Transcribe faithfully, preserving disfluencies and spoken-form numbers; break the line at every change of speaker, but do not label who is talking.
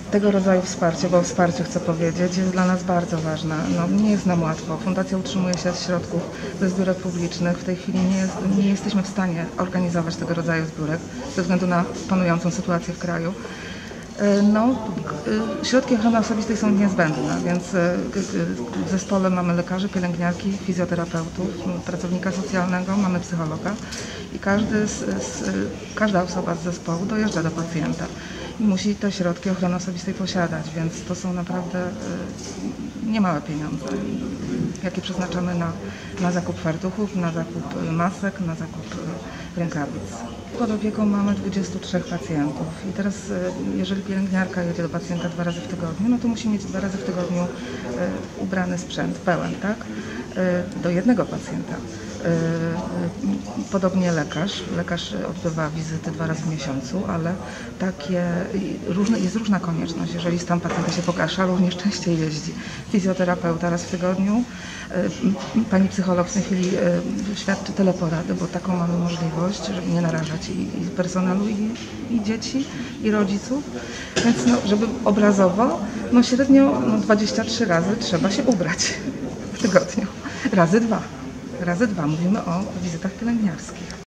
Tego rodzaju wsparcie, bo o wsparciu chcę powiedzieć, jest dla nas bardzo ważne. No, nie jest nam łatwo. Fundacja utrzymuje się z środków ze zbiórek publicznych. W tej chwili nie, jest, nie jesteśmy w stanie organizować tego rodzaju zbiórek ze względu na panującą sytuację w kraju. No, środki ochrony osobistej są niezbędne, więc w zespole mamy lekarzy, pielęgniarki, fizjoterapeutów, pracownika socjalnego, mamy psychologa i każdy z, z, każda osoba z zespołu dojeżdża do pacjenta i musi te środki ochrony osobistej posiadać, więc to są naprawdę niemałe pieniądze, jakie przeznaczamy na, na zakup fartuchów, na zakup masek, na zakup rękawic. Pod opieką mamy dwudziestu trzech pacjentów i teraz jeżeli pielęgniarka jedzie do pacjenta dwa razy w tygodniu, no to musi mieć dwa razy w tygodniu ubrany sprzęt pełen, tak? Do jednego pacjenta. Podobnie lekarz. Lekarz odbywa wizyty dwa razy w miesiącu, ale takie, różne, jest różna konieczność. Jeżeli stan pacjenta się pogarsza, również częściej jeździ. Fizjoterapeuta raz w tygodniu. Pani psycholog w tej chwili świadczy teleporady, bo taką mamy możliwość, żeby nie narażać i, i personelu, i, i dzieci, i rodziców. Więc no, żeby obrazowo, no średnio no dwadzieścia trzy razy trzeba się ubrać w tygodniu. Razy dwa. Razy dwa. Mówimy o wizytach pielęgniarskich.